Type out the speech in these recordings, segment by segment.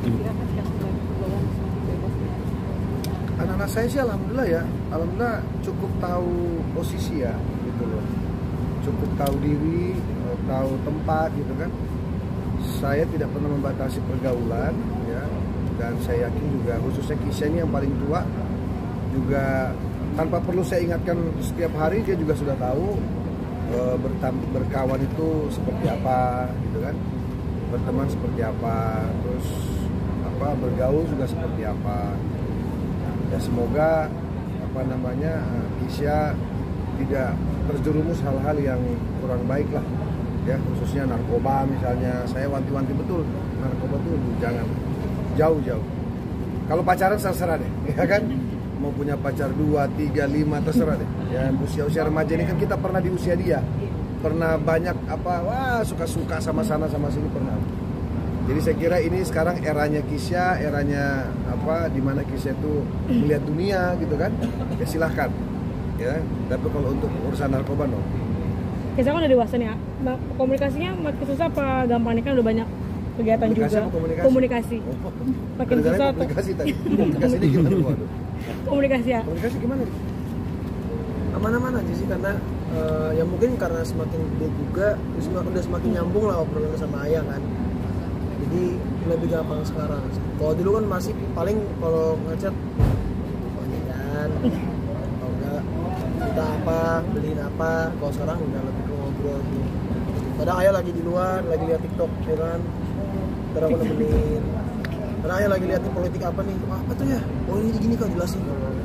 diperkirakan sekarang lagi pergaulan semakin bebasnya? Anak-anak saya sih alhamdulillah ya, alhamdulillah cukup tahu posisi ya, gitu loh. Cukup tahu diri, tahu tempat gitu kan. Saya tidak pernah membatasi pergaulan ya, dan saya yakin juga khususnya Kisha ini yang paling tua juga tanpa perlu saya ingatkan setiap hari dia juga sudah tahu berkawan itu seperti apa gitu kan, berteman seperti apa, terus apa bergaul juga seperti apa. Ya semoga apa namanya Kisha tidak terjerumus hal-hal yang kurang baik lah ya, khususnya narkoba misalnya. Saya wanti-wanti betul narkoba tuh jangan jauh-jauh. Kalau pacaran terserah deh ya kan, mau punya pacar 2, 3, 5 terserah deh ya. Usia remaja ini kan kita pernah di usia dia, pernah banyak apa, wah suka-suka sama sana sama sini pernah. Jadi saya kira ini sekarang eranya Kisha, eranya apa, dimana Kisha itu melihat dunia gitu kan, ya silahkan ya. Tapi kalau untuk urusan narkoba no. Kisha kan udah dewasa nih, komunikasinya makin susah apa gampang nih, kan udah banyak kegiatan Komunikasi juga. apa Komunikasi. Makin susah tuh. Komunikasi tadi. Komunikasi ini gimana? Waduh. Komunikasi ya. Komunikasi gimana? Aman-aman aja sih, karena ya mungkin karena semakin gede juga udah semakin nyambung lah obrolan sama ayah kan, jadi lebih gampang sekarang. Kalau dulu kan masih paling kalau ngechat kan, kalau enggak kita apa, beliin apa. Kalau sekarang udah lebih ke ngobrol gitu. Kadang ayah lagi di luar, lagi lihat TikTok ya kan, ntar aku nemenin. Karena ayah lagi lihat politik apa nih, apa tuh ya, oh ini gini kok jelasin.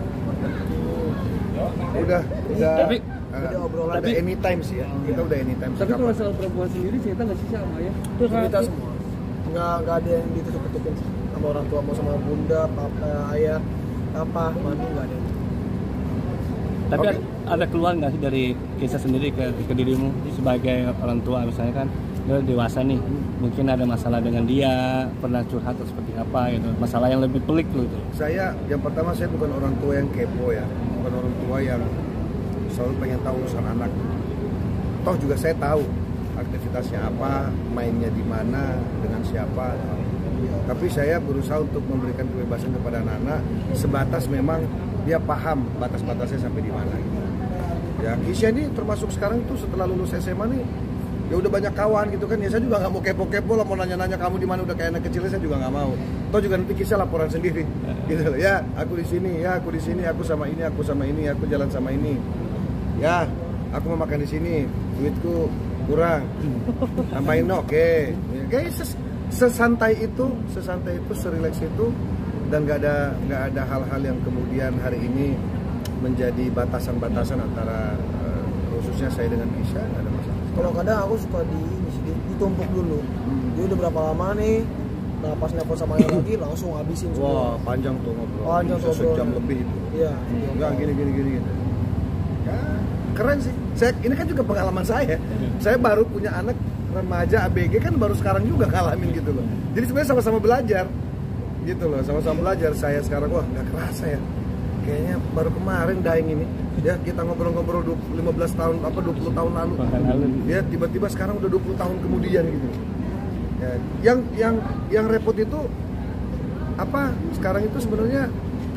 Udah Tapi Udah obrolan ada anytime sih ya, kita udah anytime. tapi kalau soal perempuan sendiri cerita nggak sih sama ya? Terus kita semua nggak ada yang ditutup-tutupin sama orang tua, mau sama bunda, papa, ayah, apa, mami, nggak ada. Tapi Oke. ada keluhan nggak sih dari Kisha sendiri ke dirimu sebagai orang tua, misalnya kan dia dewasa nih, mungkin ada masalah dengan dia, pernah curhat atau seperti apa gitu, masalah yang lebih pelik gitu. Saya yang pertama, saya bukan orang tua yang kepo ya, bukan orang tua yang selalu pengen tahu urusan anak. Toh juga saya tahu aktivitasnya apa, mainnya di mana, dengan siapa. Tapi saya berusaha untuk memberikan kebebasan kepada anak-anak sebatas memang dia paham batas-batasnya sampai di mana. Ya Kisha ini termasuk sekarang tuh setelah lulus SMA nih, ya udah banyak kawan gitu kan. Ya saya juga nggak mau kepo-kepo lah, mau nanya-nanya kamu di mana, udah kayak anak kecil, saya juga nggak mau. Toh juga nanti Kisha laporan sendiri, gitu loh. Ya aku di sini, ya aku di sini, aku sama ini, aku sama ini, aku jalan sama ini. Ya aku mau makan di sini, duitku kurang, tambahin oke. Kayak sesantai itu, serileks itu, dan nggak ada hal-hal yang kemudian hari ini menjadi batasan-batasan antara khususnya saya dengan Kisha, nggak ada masalah. Kalau kadang aku suka ditumpuk dulu. Dia udah berapa lama nih, nah pas nelfon sama ayah lagi langsung habisin Wah semua. panjang tuh ngobrol, Panjang bisa sejam ngobrol. lebih itu. Iya. Enggak gini. Ya, keren sih. Ini kan juga pengalaman saya. Saya baru punya anak remaja ABG kan baru sekarang juga ngalamin gitu loh. Jadi sebenarnya sama-sama belajar. Gitu loh, sama-sama belajar. Saya sekarang wah nggak kerasa ya. Kayaknya baru kemarin daeng ini. Ya kita ngobrol-ngobrol 15 tahun 20 tahun lalu. Ya tiba-tiba sekarang udah 20 tahun kemudian gitu. Ya, yang repot itu apa? Sekarang itu sebenarnya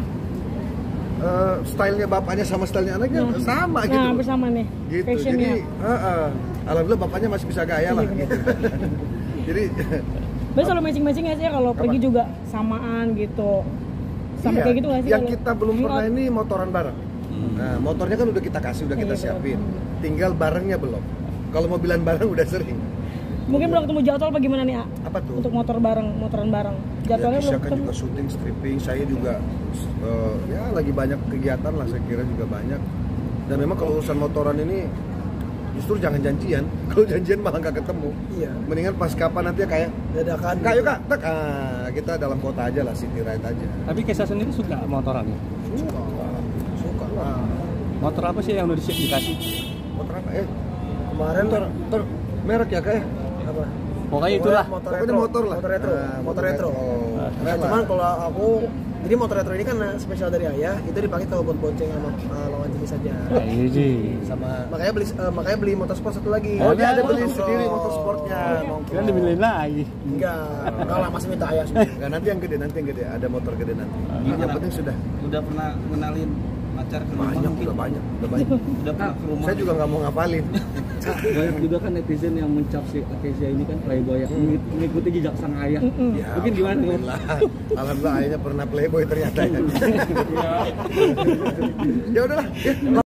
stylenya bapaknya sama stylenya anaknya sama gitu. Nah, bersama nih. Gitu. Fashionnya. Jadi alhamdulillah bapaknya masih bisa gaya lah gitu. Jadi Tapi selalu matching-matching nggak sih ya kalau pergi juga samaan gitu? Sama iya, kayak gitu nggak sih? yang kalau kita belum pernah hangout? ini motoran bareng. Nah, motornya kan udah kita kasih, udah kita Iya, siapin. Tinggal barengnya belum. Kalau mobilan bareng udah sering. Mungkin belum ketemu jadwal apa gimana nih, A? Apa tuh? Untuk motoran bareng. Jadwalnya Ya, belum Kisha kan ketemu. juga syuting, stripping, saya juga ya lagi banyak kegiatan lah, saya kira juga banyak. Dan memang kalau urusan motoran ini justru jangan janjian. Kalau janjian malah nggak ketemu. Iya. Mendingan pas kapan nanti ya kayak Dadakan. Kak yuk kak, tak, kita dalam kota aja lah, city ride aja. Tapi Kisha sendiri suka motoran ya? Suka lah. Motor apa sih yang udah dikasih? Motor apa? Kemarin Motor merek ya kak ya? apa? Pokoknya itulah. Motor Pokoknya retro. motor lah. Motor retro. Nah, Motor retro. oh, Nah, keren lah. cuman kalau aku Jadi motor retro ini kan spesial dari ayah, itu dipakai kalau buat bonceng sama lawan jenis saja. Iya sih. Sama Makanya beli motorsport satu lagi. oh dia ada beli Nongkrong. sendiri motorsportnya. Kan dibeliin lagi. Enggak lah masih minta ayah semua. Nggak, nanti yang gede, ada motor gede nanti. Yang penting sudah Udah pernah ngenalin pacar ke rumah banyak, mungkin? udah banyak. Udah pernah ke rumah? Saya juga nggak mau ngapalin. Banyak juga kan netizen yang mencap si Akesia ini kan playboy yang mengikuti jejak sang ayah. Ya, Mungkin gimana tuh? Alhamdulillah ayahnya pernah playboy ternyata ya. Ya udahlah. Ya.